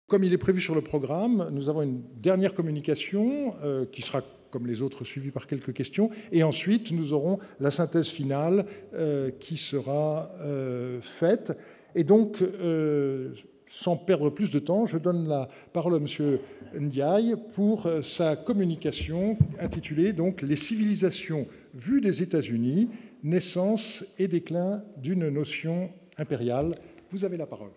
Comme il est prévu sur le programme, nous avons une dernière communication qui sera, comme les autres, suivie par quelques questions. Et ensuite, nous aurons la synthèse finale qui sera faite. Et donc, sans perdre plus de temps, je donne la parole à M. Ndiaye pour sa communication intitulée donc, « Les civilisations vues des États-Unis, naissance et déclin d'une notion impériale ». Vous avez la parole.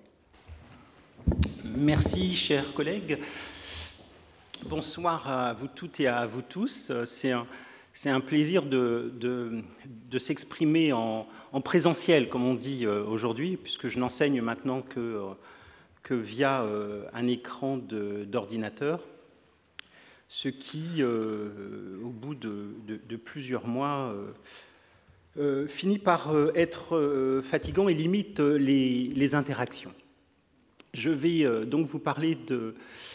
Merci, chers collègues. Bonsoir à vous toutes et à vous tous. C'est un plaisir de s'exprimer en présentiel, comme on dit aujourd'hui, puisque je n'enseigne maintenant que via un écran d'ordinateur, ce qui, au bout de plusieurs mois, finit par être fatigant et limite les interactions. Je vais donc vous parler de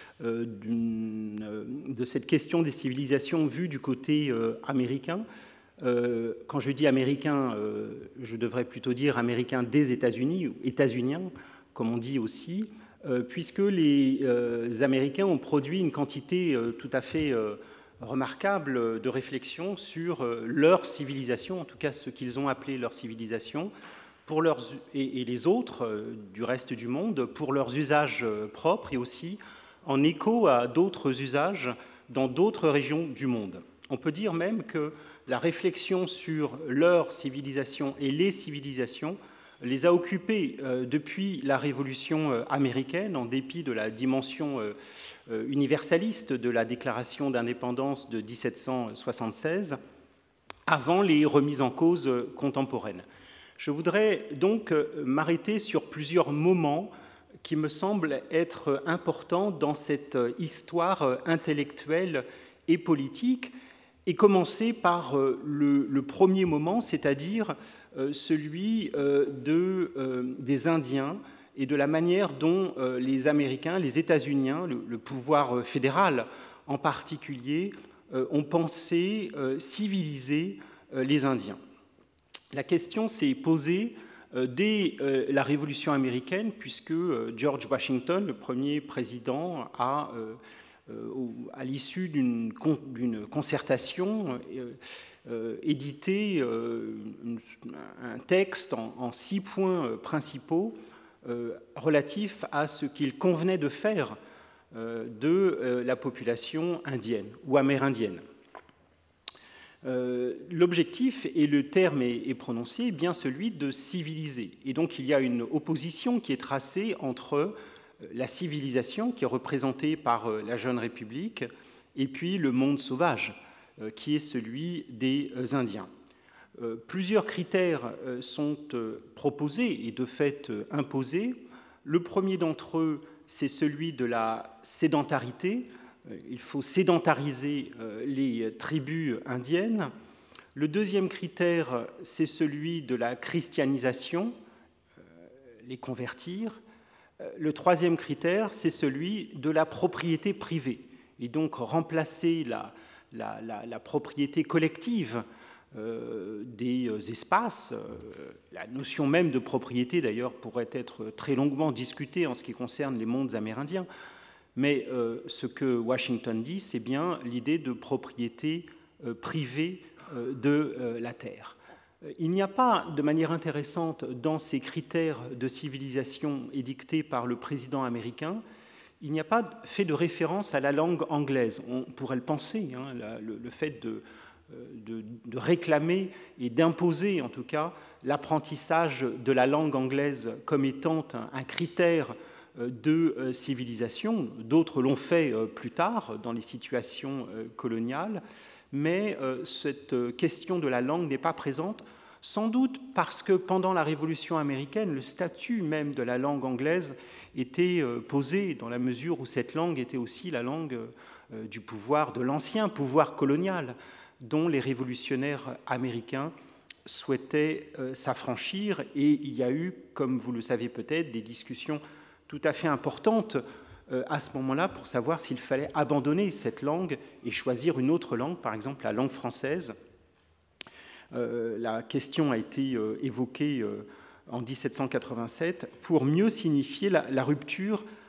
cette question des civilisations vues du côté américain. Quand je dis américain, je devrais plutôt dire américain des États-Unis, ou états-unien, comme on dit aussi, puisque les Américains ont produit une quantité tout à fait remarquable de réflexions sur leur civilisation, en tout cas ce qu'ils ont appelé leur civilisation, pour et les autres du reste du monde, pour leurs usages propres et aussi en écho à d'autres usages dans d'autres régions du monde. On peut dire même que la réflexion sur leur civilisation et les civilisations les a occupés depuis la Révolution américaine, en dépit de la dimension universaliste de la Déclaration d'indépendance de 1776, avant les remises en cause contemporaines. Je voudrais donc m'arrêter sur plusieurs moments qui me semblent être importants dans cette histoire intellectuelle et politique, et commencer par le premier moment, c'est-à-dire celui des Indiens et de la manière dont les Américains, les États-Uniens, le pouvoir fédéral en particulier, ont pensé civiliser les Indiens. La question s'est posée dès la Révolution américaine, puisque George Washington, le premier président, à l'issue d'une concertation, édité un texte en 6 points principaux relatifs à ce qu'il convenait de faire de la population indienne ou amérindienne. L'objectif, et le terme est prononcé, est bien celui de civiliser. Et donc il y a une opposition qui est tracée entre la civilisation, qui est représentée par la jeune République, et puis le monde sauvage, qui est celui des Indiens. Plusieurs critères sont proposés et de fait imposés. Le premier d'entre eux, c'est celui de la sédentarité. Il faut sédentariser les tribus indiennes. Le deuxième critère, c'est celui de la christianisation, les convertir. Le troisième critère, c'est celui de la propriété privée, et donc remplacer la propriété collective des espaces. La notion même de propriété, d'ailleurs, pourrait être très longuement discutée en ce qui concerne les mondes amérindiens. Mais ce que Washington dit, c'est bien l'idée de propriété privée de la terre. Il n'y a pas, de manière intéressante, dans ces critères de civilisation édictés par le président américain, il n'y a pas fait de référence à la langue anglaise. On pourrait le penser, hein, le fait de réclamer et d'imposer, en tout cas, l'apprentissage de la langue anglaise comme étant un critère de civilisation. D'autres l'ont fait plus tard dans les situations coloniales, mais cette question de la langue n'est pas présente, sans doute parce que pendant la Révolution américaine, le statut même de la langue anglaise était posé dans la mesure où cette langue était aussi la langue du pouvoir, de l'ancien pouvoir colonial, dont les révolutionnaires américains souhaitaient s'affranchir. Et il y a eu, comme vous le savez peut-être, des discussions tout à fait importante à ce moment-là pour savoir s'il fallait abandonner cette langue et choisir une autre langue, par exemple la langue française. La question a été évoquée en 1787 pour mieux signifier la rupture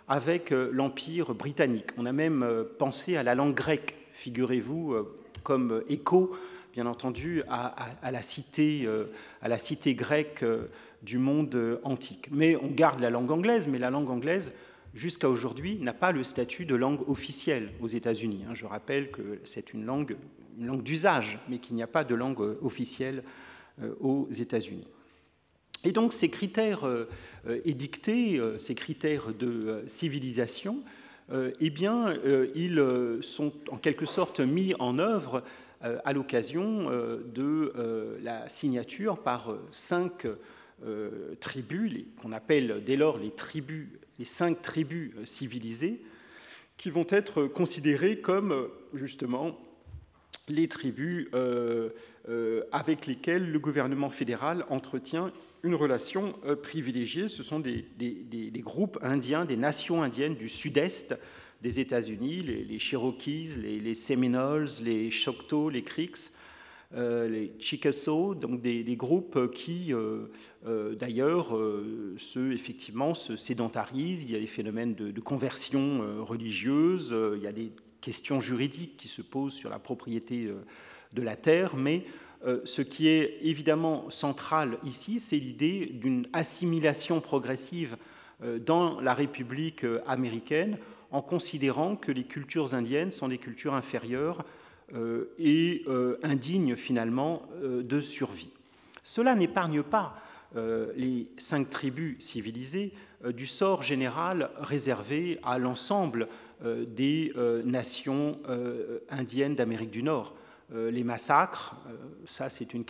avec l'Empire britannique. On a même pensé à la langue grecque, figurez-vous, comme écho, bien entendu, à la cité grecque du monde antique. Mais on garde la langue anglaise, mais la langue anglaise, jusqu'à aujourd'hui, n'a pas le statut de langue officielle aux États-Unis. Je rappelle que c'est une langue d'usage, mais qu'il n'y a pas de langue officielle aux États-Unis. Et donc ces critères édictés, ces critères de civilisation, eh bien, ils sont en quelque sorte mis en œuvre à l'occasion de la signature par 5 tribus, qu'on appelle dès lors les 5 tribus civilisées, qui vont être considérées comme justement les tribus avec lesquelles le gouvernement fédéral entretient une relation privilégiée. Ce sont des groupes indiens, des nations indiennes du sud-est des États-Unis, les Cherokees, les Seminoles, les Choctaws, les Creeks, les Chickasaw, donc des groupes qui, d'ailleurs, effectivement, se sédentarisent. Il y a des phénomènes de conversion religieuse, il y a des questions juridiques qui se posent sur la propriété de la terre, mais ce qui est évidemment central ici, c'est l'idée d'une assimilation progressive dans la République américaine, en considérant que les cultures indiennes sont des cultures inférieures et indignes finalement de survie. Cela n'épargne pas les 5 tribus civilisées du sort général réservé à l'ensemble des nations indiennes d'Amérique du Nord. Les massacres, ça c'est une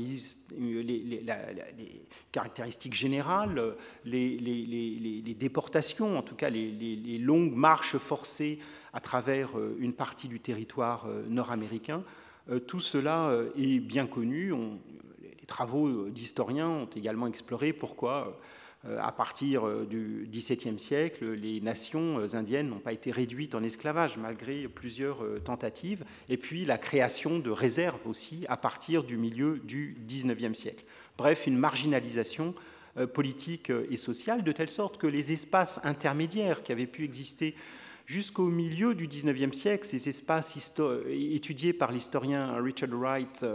caractéristique générale, les déportations, en tout cas les longues marches forcées à travers une partie du territoire nord-américain, tout cela est bien connu. Les travaux d'historiens ont également exploré pourquoi, à partir du XVIIe siècle, les nations indiennes n'ont pas été réduites en esclavage malgré plusieurs tentatives, et puis la création de réserves aussi à partir du milieu du XIXe siècle. Bref, une marginalisation politique et sociale, de telle sorte que les espaces intermédiaires qui avaient pu exister jusqu'au milieu du XIXe siècle, ces espaces étudiés par l'historien Richard Wright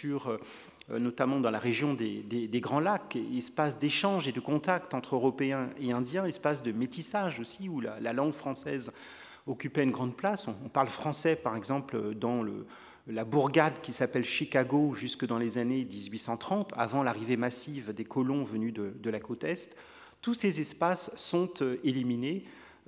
notamment dans la région des Grands Lacs, espace d'échange et de contact entre Européens et Indiens, espace de métissage aussi, où la langue française occupait une grande place. On parle français, par exemple, dans la bourgade qui s'appelle Chicago jusque dans les années 1830, avant l'arrivée massive des colons venus de la côte Est. Tous ces espaces sont éliminés.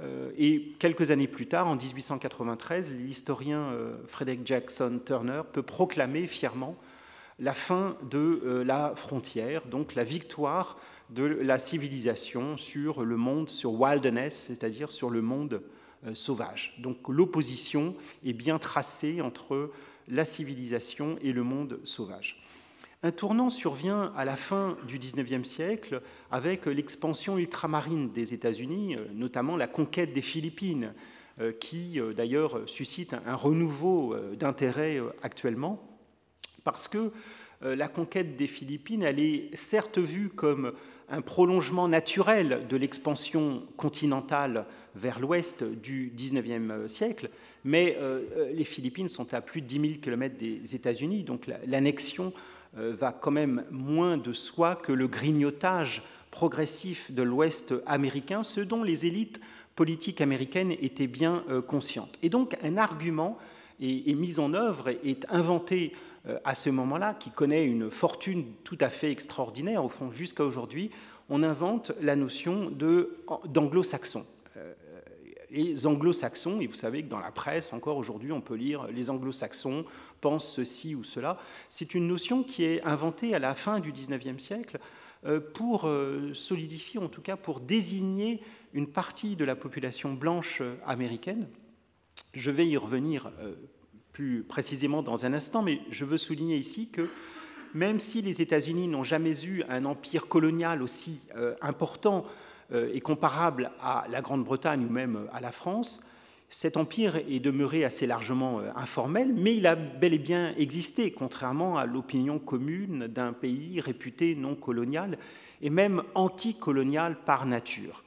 Et quelques années plus tard, en 1893, l'historien Frederick Jackson Turner peut proclamer fièrement la fin de la frontière, donc la victoire de la civilisation sur le monde, sur wilderness, c'est-à-dire sur le monde sauvage. Donc l'opposition est bien tracée entre la civilisation et le monde sauvage. Un tournant survient à la fin du XIXe siècle avec l'expansion ultramarine des États-Unis, notamment la conquête des Philippines, qui d'ailleurs suscite un renouveau d'intérêt actuellement, parce que la conquête des Philippines, elle est certes vue comme un prolongement naturel de l'expansion continentale vers l'ouest du XIXe siècle, mais les Philippines sont à plus de 10 000 km des États-Unis, donc l'annexion va quand même moins de soi que le grignotage progressif de l'Ouest américain, ce dont les élites politiques américaines étaient bien conscientes. Et donc un argument est mis en œuvre, est inventé à ce moment-là, qui connaît une fortune tout à fait extraordinaire, au fond, jusqu'à aujourd'hui. On invente la notion d'anglo-saxon. Les anglo-saxons, et vous savez que dans la presse, encore aujourd'hui, on peut lire « les anglo-saxons pensent ceci ou cela ». C'est une notion qui est inventée à la fin du XIXe siècle pour solidifier, en tout cas pour désigner une partie de la population blanche américaine. Je vais y revenir plus précisément dans un instant, mais je veux souligner ici que même si les États-Unis n'ont jamais eu un empire colonial aussi important et comparable à la Grande-Bretagne ou même à la France, cet empire est demeuré assez largement informel, mais il a bel et bien existé, contrairement à l'opinion commune d'un pays réputé non colonial et même anticolonial par nature.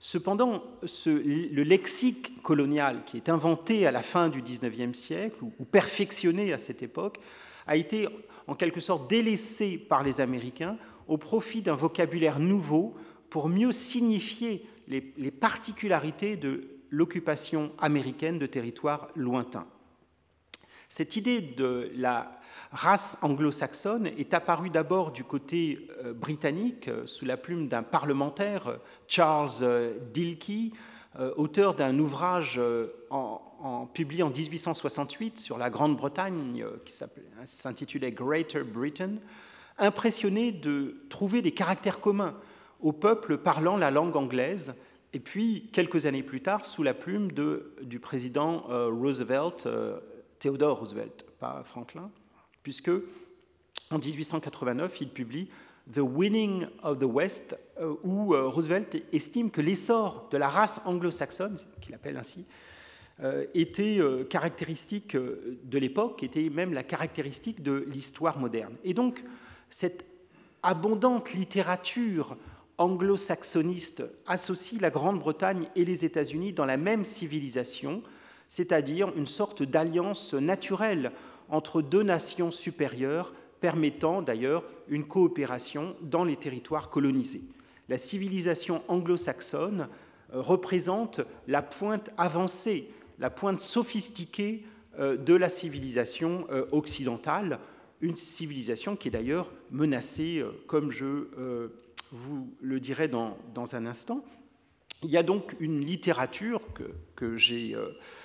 Cependant, le lexique colonial qui est inventé à la fin du XIXe siècle, ou perfectionné à cette époque, a été en quelque sorte délaissé par les Américains au profit d'un vocabulaire nouveau pour mieux signifier les particularités de l'occupation américaine de territoires lointains. Cette idée de la race anglo-saxonne est apparue d'abord du côté britannique, sous la plume d'un parlementaire, Charles Dilke, auteur d'un ouvrage publié en 1868 sur la Grande-Bretagne, qui s'intitulait Greater Britain, impressionné de trouver des caractères communs aux peuples parlant la langue anglaise, et puis, quelques années plus tard, sous la plume du président Roosevelt, Theodore Roosevelt, pas Franklin, puisque en 1889, il publie The Winning of the West, où Roosevelt estime que l'essor de la race anglo-saxonne, qu'il appelle ainsi, était caractéristique de l'époque, était même la caractéristique de l'histoire moderne. Et donc, cette abondante littérature anglo-saxoniste associe la Grande-Bretagne et les États-Unis dans la même civilisation, c'est-à-dire une sorte d'alliance naturelle entre deux nations supérieures, permettant d'ailleurs une coopération dans les territoires colonisés. La civilisation anglo-saxonne représente la pointe avancée, la pointe sophistiquée de la civilisation occidentale, une civilisation qui est d'ailleurs menacée, comme je vous le dirai dans un instant. Il y a donc une littérature que j'ai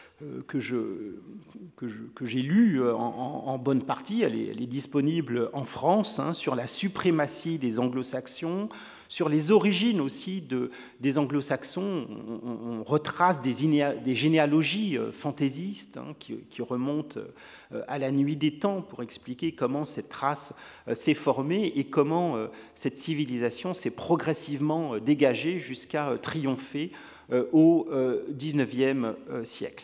lue en bonne partie, elle est disponible en France, sur la suprématie des anglo-saxons, sur les origines aussi des anglo-saxons. On retrace des généalogies fantaisistes qui remontent à la nuit des temps pour expliquer comment cette race s'est formée et comment cette civilisation s'est progressivement dégagée jusqu'à triompher au XIXe siècle.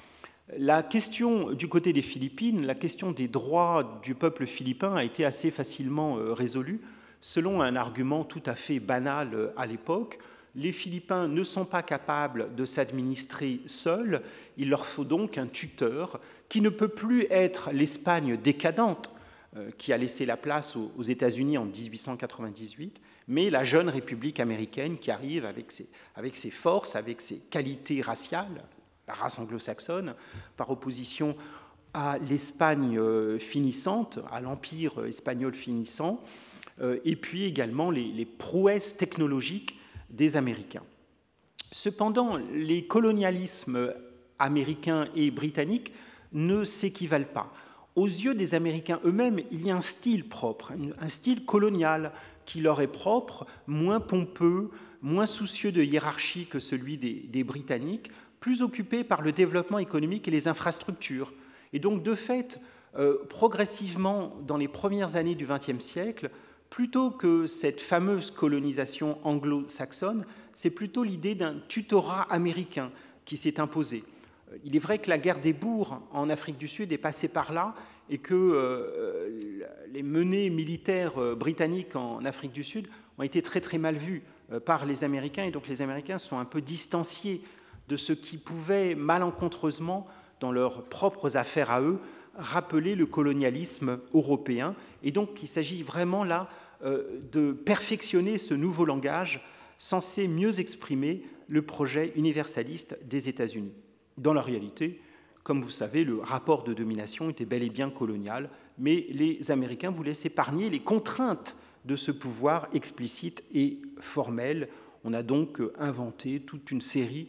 La question du côté des Philippines, la question des droits du peuple philippin a été assez facilement résolue selon un argument tout à fait banal à l'époque. Les Philippins ne sont pas capables de s'administrer seuls, il leur faut donc un tuteur qui ne peut plus être l'Espagne décadente qui a laissé la place aux États-Unis en 1898, mais la jeune République américaine qui arrive avec ses forces, avec ses qualités raciales, la race anglo-saxonne, par opposition à l'Espagne finissante, à l'empire espagnol finissant, et puis également les prouesses technologiques des Américains. Cependant, les colonialismes américains et britanniques ne s'équivalent pas. Aux yeux des Américains eux-mêmes, il y a un style propre, un style colonial qui leur est propre, moins pompeux, moins soucieux de hiérarchie que celui des Britanniques, plus occupé par le développement économique et les infrastructures. Et donc, de fait, progressivement, dans les premières années du XXe siècle, plutôt que cette fameuse colonisation anglo-saxonne, c'est plutôt l'idée d'un tutorat américain qui s'est imposé. Il est vrai que la guerre des bourgs en Afrique du Sud est passée par là et que les menées militaires britanniques en Afrique du Sud ont été très très mal vues par les Américains, et donc les Américains sont un peu distanciés de ce qui pouvait malencontreusement, dans leurs propres affaires à eux, rappeler le colonialisme européen. Et donc il s'agit vraiment là de perfectionner ce nouveau langage censé mieux exprimer le projet universaliste des États-Unis. Dans la réalité, comme vous savez, le rapport de domination était bel et bien colonial, mais les Américains voulaient s'épargner les contraintes de ce pouvoir explicite et formel. On a donc inventé toute une série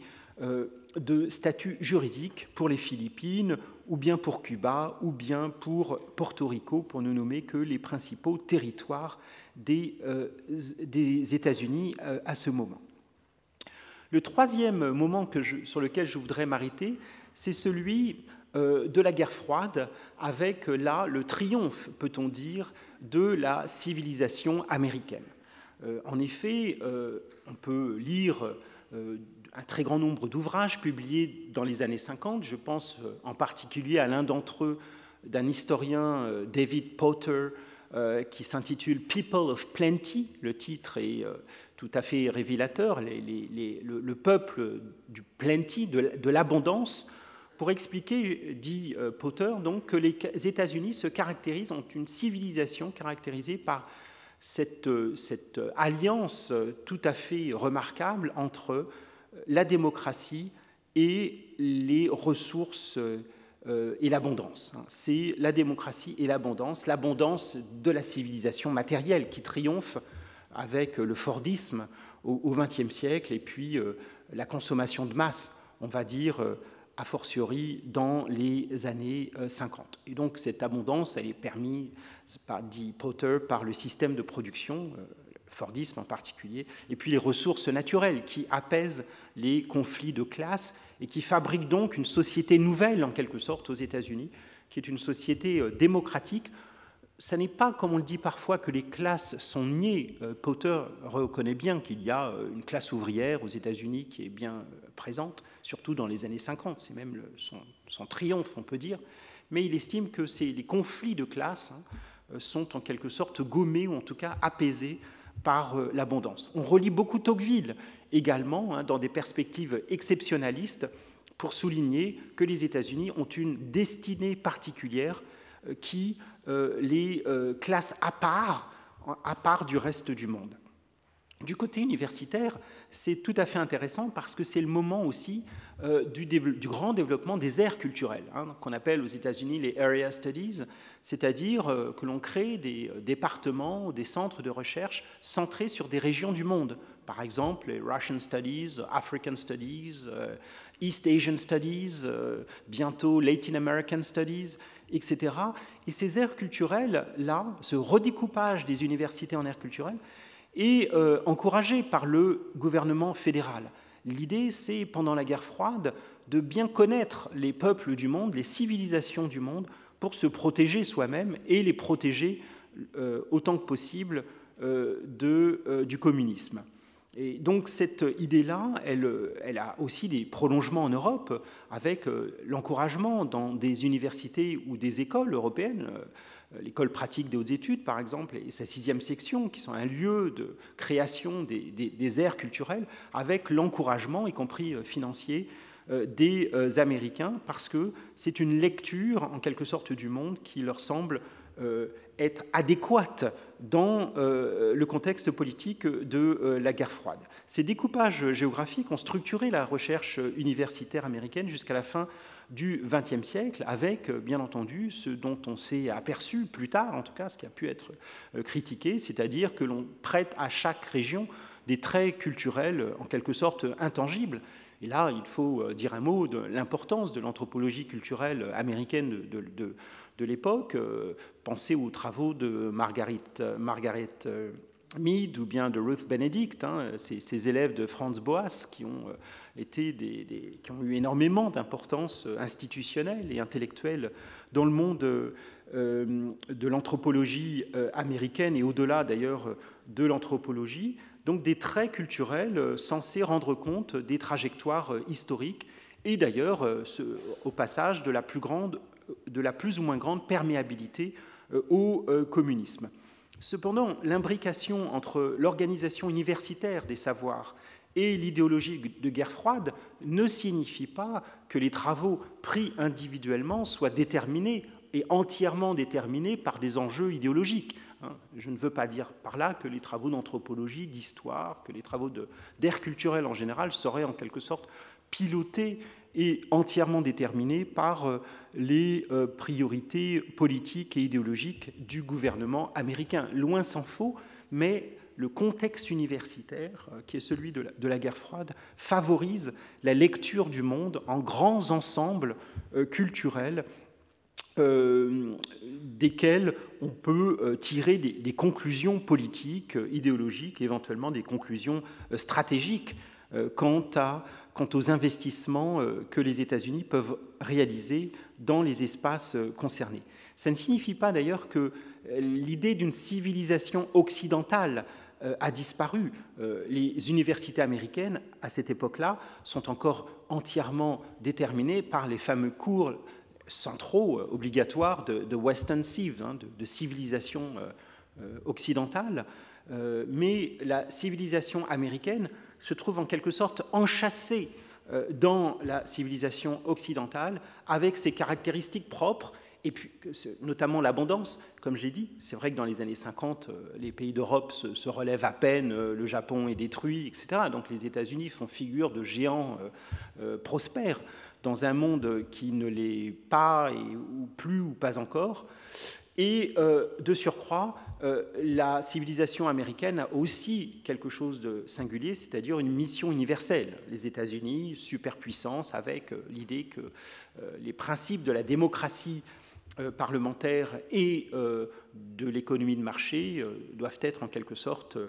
de statuts juridiques pour les Philippines, ou bien pour Cuba, ou bien pour Porto Rico, pour ne nommer que les principaux territoires des États-Unis à ce moment. Le troisième moment sur lequel je voudrais m'arrêter, c'est celui de la guerre froide, avec là le triomphe, peut-on dire, de la civilisation américaine. En effet, on peut lire un très grand nombre d'ouvrages publiés dans les années 50. Je pense en particulier à l'un d'entre eux, d'un historien, David Potter, qui s'intitule « People of Plenty ». Le titre est tout à fait révélateur, le peuple du plenty, de l'abondance, pour expliquer, dit Potter, donc, que les États-Unis se caractérisent, ont une civilisation caractérisée par cette alliance tout à fait remarquable entre la démocratie et les ressources et l'abondance. C'est la démocratie et l'abondance de la civilisation matérielle qui triomphe avec le Fordisme au XXe siècle et puis la consommation de masse, on va dire, a fortiori dans les années 50. Et donc cette abondance, elle est permise, dit Potter, par le système de production, le Fordisme en particulier, et puis les ressources naturelles qui apaisent les conflits de classe et qui fabriquent donc une société nouvelle, en quelque sorte, aux États-Unis, qui est une société démocratique. Ce n'est pas, comme on le dit parfois, que les classes sont niées. Potter reconnaît bien qu'il y a une classe ouvrière aux États-Unis qui est bien présente, surtout dans les années 50. C'est même son triomphe, on peut dire. Mais il estime que les conflits de classe sont en quelque sorte gommés, ou en tout cas apaisés par l'abondance. On relie beaucoup Tocqueville également, dans des perspectives exceptionnalistes, pour souligner que les États-Unis ont une destinée particulière qui les classes à part du reste du monde. Du côté universitaire, c'est tout à fait intéressant parce que c'est le moment aussi du grand développement des aires culturelles, qu'on appelle aux États-Unis les Area Studies, c'est-à-dire que l'on crée des départements ou des centres de recherche centrés sur des régions du monde. Par exemple, les Russian Studies, African Studies, East Asian Studies, bientôt Latin American Studies, etc. Et ces aires culturelles-là, ce redécoupage des universités en aires culturelles, est encouragé par le gouvernement fédéral. L'idée, c'est, pendant la guerre froide, de bien connaître les peuples du monde, les civilisations du monde, pour se protéger soi-même et les protéger autant que possible du communisme. Et donc cette idée-là, elle a aussi des prolongements en Europe, avec l'encouragement dans des universités ou des écoles européennes, l'école pratique des hautes études, par exemple, et sa 6e section, qui sont un lieu de création des aires culturelles, avec l'encouragement, y compris financier, des Américains, parce que c'est une lecture, en quelque sorte, du monde qui leur semble être adéquate dans le contexte politique de la guerre froide. Ces découpages géographiques ont structuré la recherche universitaire américaine jusqu'à la fin du XXe siècle, avec, bien entendu, ce dont on s'est aperçu plus tard, en tout cas, ce qui a pu être critiqué, c'est-à-dire que l'on prête à chaque région des traits culturels, en quelque sorte, intangibles. Et là, il faut dire un mot de l'importance de l'anthropologie culturelle américaine de l'époque. Pensez aux travaux de Margaret Mead ou bien de Ruth Benedict, ces élèves de Franz Boas qui ont qui ont eu énormément d'importance institutionnelle et intellectuelle dans le monde de l'anthropologie américaine et au-delà d'ailleurs de l'anthropologie. Donc des traits culturels censés rendre compte des trajectoires historiques et d'ailleurs au passage de la plus ou moins grande perméabilité au communisme. Cependant, l'imbrication entre l'organisation universitaire des savoirs et l'idéologie de guerre froide ne signifie pas que les travaux pris individuellement soient déterminés et entièrement déterminés par des enjeux idéologiques. Je ne veux pas dire par là que les travaux d'anthropologie, d'histoire, que les travaux d'aire culturelle en général seraient en quelque sorte pilotés et entièrement déterminés par les priorités politiques et idéologiques du gouvernement américain. Loin s'en faut, mais le contexte universitaire, qui est celui de la guerre froide, favorise la lecture du monde en grands ensembles culturels desquels on peut tirer des conclusions politiques, idéologiques, éventuellement des conclusions stratégiques quant aux investissements que les États-Unis peuvent réaliser dans les espaces concernés. Ça ne signifie pas d'ailleurs que l'idée d'une civilisation occidentale a disparu. Les universités américaines, à cette époque-là, sont encore entièrement déterminées par les fameux cours centraux obligatoires de Western Civ, de civilisation occidentale, mais la civilisation américaine se trouve en quelque sorte enchâssée dans la civilisation occidentale, avec ses caractéristiques propres, et puis notamment l'abondance. Comme j'ai dit, c'est vrai que dans les années 50, les pays d'Europe se relèvent à peine, le Japon est détruit, etc. Donc les États-Unis font figure de géants prospères dans un monde qui ne l'est pas, ou plus ou pas encore. Et de surcroît, la civilisation américaine a aussi quelque chose de singulier, c'est-à-dire une mission universelle. Les États-Unis, superpuissance, avec l'idée que les principes de la démocratie parlementaire et de l'économie de marché doivent être en quelque sorte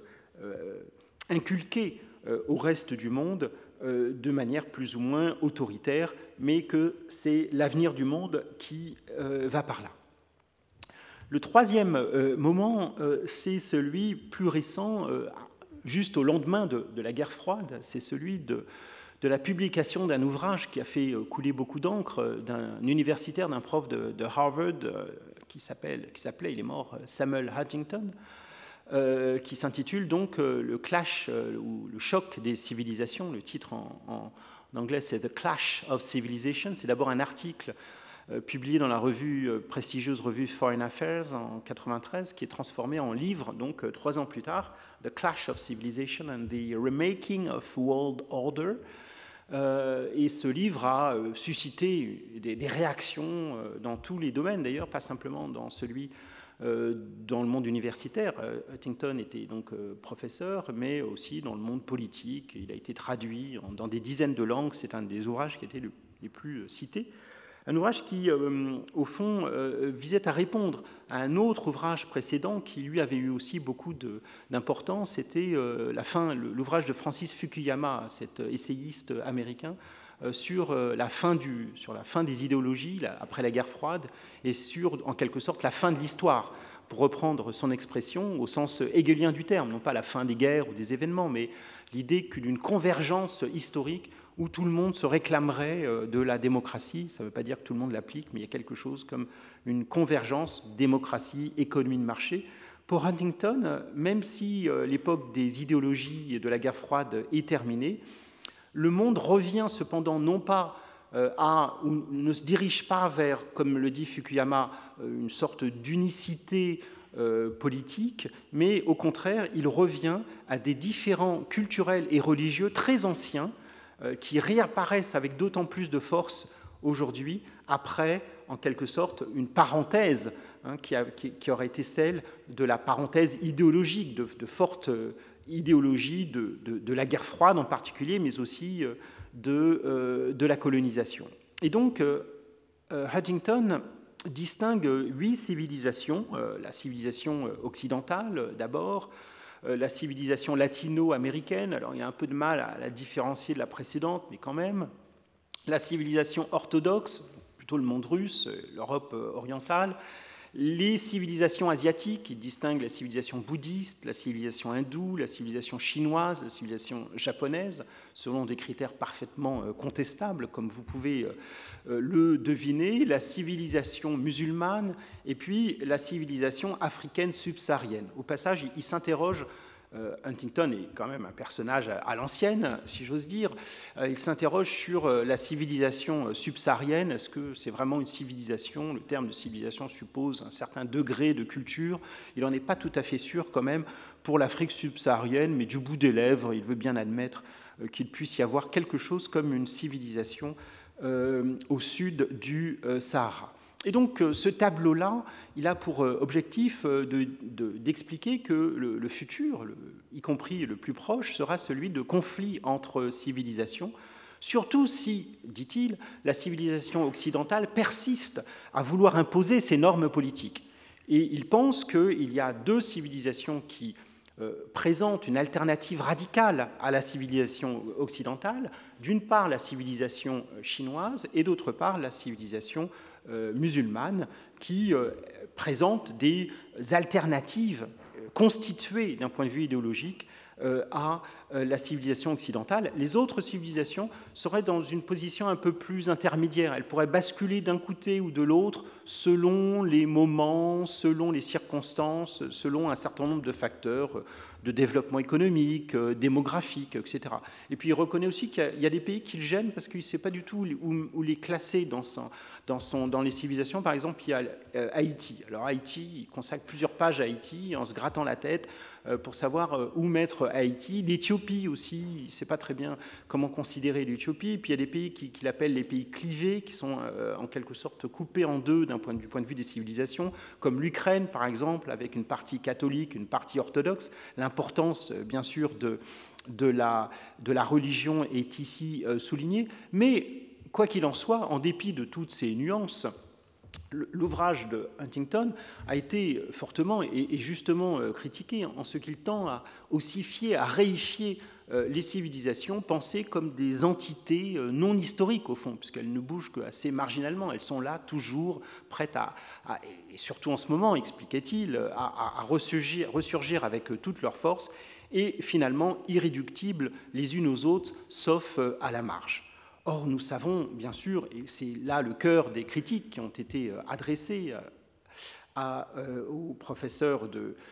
inculqués au reste du monde de manière plus ou moins autoritaire, mais que c'est l'avenir du monde qui va par là. Le troisième moment, c'est celui plus récent, juste au lendemain de la guerre froide, c'est celui de la publication d'un ouvrage qui a fait couler beaucoup d'encre, d'un universitaire, d'un prof de Harvard, qui s'appelait, il est mort, Samuel Huntington, qui s'intitule donc le clash ou le choc des civilisations. Le titre en anglais, c'est The Clash of Civilization. C'est d'abord un article publié dans la prestigieuse revue Foreign Affairs en 1993, qui est transformé en livre, donc 3 ans plus tard, The Clash of Civilization and the Remaking of World Order. Et ce livre a suscité des réactions dans tous les domaines, d'ailleurs, pas simplement dans celui dans le monde universitaire. Huntington était donc professeur, mais aussi dans le monde politique. Il a été traduit dans des dizaines de langues. C'est un des ouvrages qui étaient les plus cités. Un ouvrage qui, au fond, visait à répondre à un autre ouvrage précédent qui, lui, avait eu aussi beaucoup d'importance. C'était l'ouvrage de Francis Fukuyama, cet essayiste américain, sur la fin des idéologies après la guerre froide et sur, en quelque sorte, la fin de l'histoire, pour reprendre son expression au sens hegelien du terme, non pas la fin des guerres ou des événements, mais l'idée d'une convergence historique où tout le monde se réclamerait de la démocratie. Ça ne veut pas dire que tout le monde l'applique, mais il y a quelque chose comme une convergence démocratie, économie de marché. Pour Huntington, même si l'époque des idéologies et de la guerre froide est terminée, le monde revient cependant non pas ou ne se dirige pas vers, comme le dit Fukuyama, une sorte d'unicité politique, mais au contraire, il revient à des différends culturels et religieux très anciens qui réapparaissent avec d'autant plus de force aujourd'hui, après, en quelque sorte, une parenthèse qui aurait été celle de la parenthèse idéologique, de forte idéologie de la guerre froide en particulier, mais aussi de la colonisation. Et donc, Huntington distingue 8 civilisations, la civilisation occidentale d'abord, la civilisation latino-américaine, alors il y a un peu de mal à la différencier de la précédente, mais quand même, la civilisation orthodoxe, plutôt le monde russe, l'Europe orientale, les civilisations asiatiques, il distingue la civilisation bouddhiste, la civilisation hindoue, la civilisation chinoise, la civilisation japonaise, selon des critères parfaitement contestables, comme vous pouvez le deviner, la civilisation musulmane, et puis la civilisation africaine subsaharienne. Au passage, il s'interroge. Huntington est quand même un personnage à l'ancienne, si j'ose dire. Il s'interroge sur la civilisation subsaharienne. Est-ce que c'est vraiment une civilisation? Le terme de civilisation suppose un certain degré de culture. Il n'en est pas tout à fait sûr quand même pour l'Afrique subsaharienne, mais du bout des lèvres, il veut bien admettre qu'il puisse y avoir quelque chose comme une civilisation au sud du Sahara. Et donc ce tableau-là, il a pour objectif d'expliquer que le futur, y compris le plus proche, sera celui de conflits entre civilisations, surtout si, dit-il, la civilisation occidentale persiste à vouloir imposer ses normes politiques. Et il pense qu'il y a 2 civilisations qui présentent une alternative radicale à la civilisation occidentale, d'une part la civilisation chinoise et d'autre part la civilisation musulmane, qui présente des alternatives constituées d'un point de vue idéologique à la civilisation occidentale. Les autres civilisations seraient dans une position un peu plus intermédiaire. Elles pourraient basculer d'un côté ou de l'autre selon les moments, selon les circonstances, selon un certain nombre de facteurs de développement économique, démographique, etc. Et puis il reconnaît aussi qu'il y a des pays qui le gênent parce qu'il ne sait pas du tout où les classer dans les civilisations. Par exemple, il y a Haïti. Alors Haïti, il consacre plusieurs pages à Haïti en se grattant la tête pour savoir où mettre Haïti. L'Éthiopie aussi, il ne sait pas très bien comment considérer l'Éthiopie. Puis il y a des pays qu'il appelle les pays clivés, qui sont en quelque sorte coupés en deux du point de vue des civilisations, comme l'Ukraine par exemple, avec une partie catholique, une partie orthodoxe. L'importance, bien sûr, de la religion est ici soulignée. Mais quoi qu'il en soit, en dépit de toutes ces nuances, l'ouvrage de Huntington a été fortement et justement critiqué en ce qu'il tend à ossifier, à réifier les civilisations pensées comme des entités non historiques au fond, puisqu'elles ne bougent qu'assez marginalement. Elles sont là toujours prêtes et surtout en ce moment, expliquait-il, à ressurgir avec toute leur force et finalement irréductibles les unes aux autres, sauf à la marge. Or, nous savons, bien sûr, et c'est là le cœur des critiques qui ont été adressées aux professeurs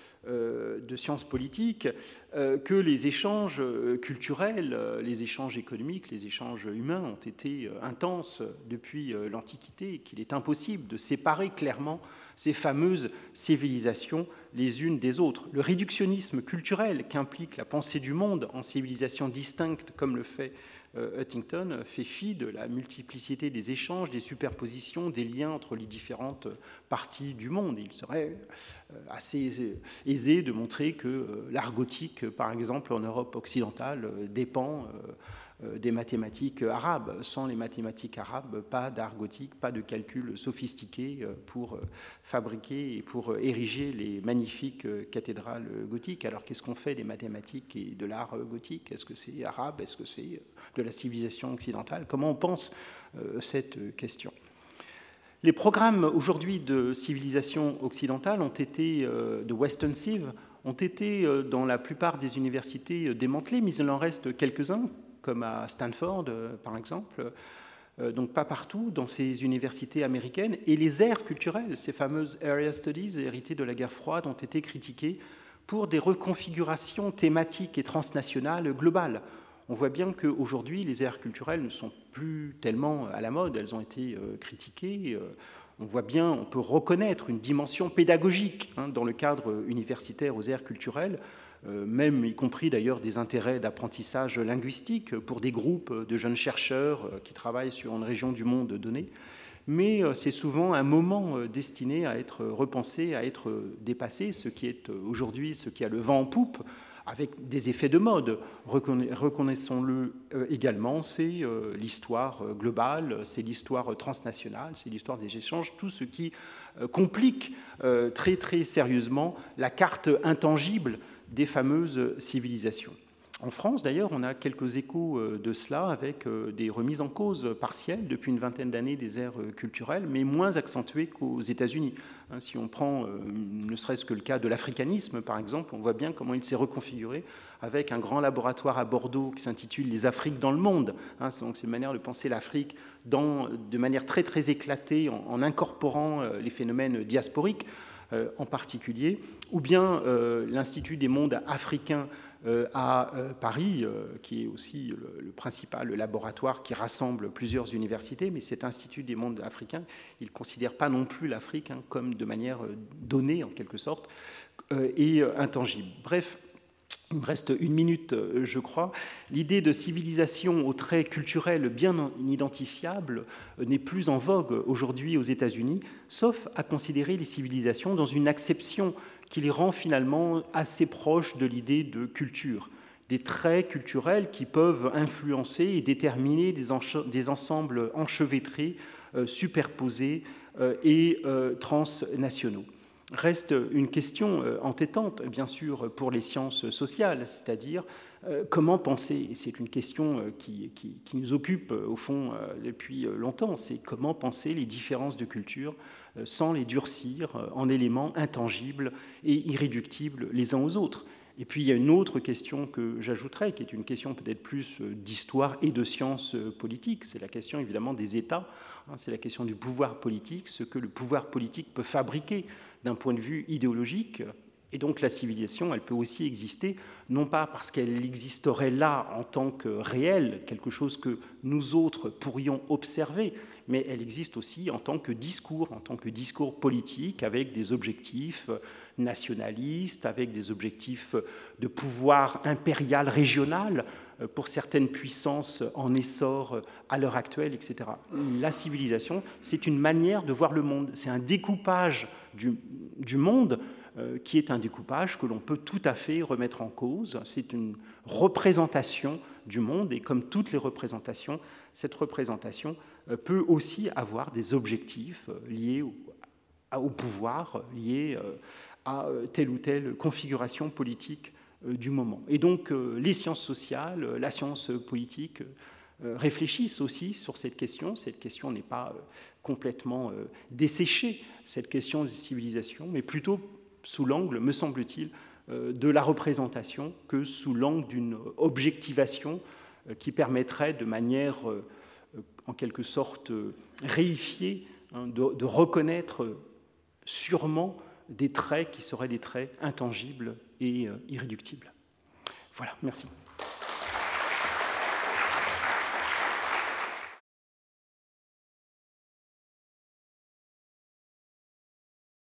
de sciences politiques, que les échanges culturels, les échanges économiques, les échanges humains ont été intenses depuis l'Antiquité et qu'il est impossible de séparer clairement ces fameuses civilisations les unes des autres. Le réductionnisme culturel qu'implique la pensée du monde en civilisations distinctes, comme le fait Huntington, fait fi de la multiplicité des échanges, des superpositions, des liens entre les différentes parties du monde. Il serait assez aisé de montrer que l'art gothique, par exemple, en Europe occidentale, dépend des mathématiques arabes. Sans les mathématiques arabes, pas d'art gothique, pas de calcul sophistiqué pour fabriquer et pour ériger les magnifiques cathédrales gothiques. Alors qu'est-ce qu'on fait des mathématiques et de l'art gothique? Est-ce que c'est arabe? Est-ce que c'est de la civilisation occidentale? Comment on pense cette question? Les programmes aujourd'hui de civilisation occidentale ont été, de Western Civ, ont été dans la plupart des universités démantelés, mais il en reste quelques-uns, comme à Stanford par exemple, donc pas partout dans ces universités américaines. Et les aires culturelles, ces fameuses area studies héritées de la guerre froide, ont été critiquées pour des reconfigurations thématiques et transnationales globales. On voit bien qu'aujourd'hui, les aires culturelles ne sont plus tellement à la mode, elles ont été critiquées. On voit bien, on peut reconnaître une dimension pédagogique dans le cadre universitaire aux aires culturelles, même y compris d'ailleurs des intérêts d'apprentissage linguistique pour des groupes de jeunes chercheurs qui travaillent sur une région du monde donnée. Mais c'est souvent un moment destiné à être repensé, à être dépassé, ce qui est aujourd'hui, ce qui a le vent en poupe, avec des effets de mode. Reconnaissons-le également, c'est l'histoire globale, c'est l'histoire transnationale, c'est l'histoire des échanges, tout ce qui complique très très sérieusement la carte intangible des fameuses civilisations. En France, d'ailleurs, on a quelques échos de cela avec des remises en cause partielles depuis une vingtaine d'années des aires culturelles, mais moins accentuées qu'aux États-Unis. Si on prend ne serait-ce que le cas de l'africanisme, par exemple, on voit bien comment il s'est reconfiguré avec un grand laboratoire à Bordeaux qui s'intitule « Les Afriques dans le monde ». Donc c'est une manière de penser l'Afrique de manière très très éclatée, en incorporant les phénomènes diasporiques en particulier, ou bien l'Institut des mondes africains à Paris, qui est aussi le principal laboratoire qui rassemble plusieurs universités, mais cet Institut des mondes africains, il ne considère pas non plus l'Afrique comme de manière donnée, en quelque sorte, et intangible. Bref, il me reste une minute, je crois. L'idée de civilisation aux traits culturels bien identifiables n'est plus en vogue aujourd'hui aux États-Unis, sauf à considérer les civilisations dans une acception qui les rend finalement assez proches de l'idée de culture, des traits culturels qui peuvent influencer et déterminer des ensembles enchevêtrés, superposés et transnationaux. Reste une question entêtante, bien sûr, pour les sciences sociales, c'est-à-dire comment penser, et c'est une question qui nous occupe au fond depuis longtemps, c'est comment penser les différences de culture sans les durcir en éléments intangibles et irréductibles les uns aux autres. Et puis il y a une autre question que j'ajouterais, qui est une question peut-être plus d'histoire et de sciences politiques, c'est la question évidemment des États, c'est la question du pouvoir politique, ce que le pouvoir politique peut fabriquer d'un point de vue idéologique. Et donc la civilisation, elle peut aussi exister, non pas parce qu'elle existerait là en tant que réelle, quelque chose que nous autres pourrions observer, mais elle existe aussi en tant que discours politique, avec des objectifs nationalistes, avec des objectifs de pouvoir impérial régional pour certaines puissances en essor à l'heure actuelle, etc. La civilisation, c'est une manière de voir le monde, c'est un découpage du monde qui est un découpage que l'on peut tout à fait remettre en cause. C'est une représentation du monde, et comme toutes les représentations, cette représentation peut aussi avoir des objectifs liés au pouvoir, liés à telle ou telle configuration politique du moment. Et donc les sciences sociales, la science politique réfléchissent aussi sur cette question. Cette question n'est pas complètement desséchée, cette question des civilisations, mais plutôt sous l'angle, me semble-t-il, de la représentation que sous l'angle d'une objectivation qui permettrait de manière, en quelque sorte, réifiée, de reconnaître sûrement des traits qui seraient des traits intangibles et irréductibles. Voilà, merci.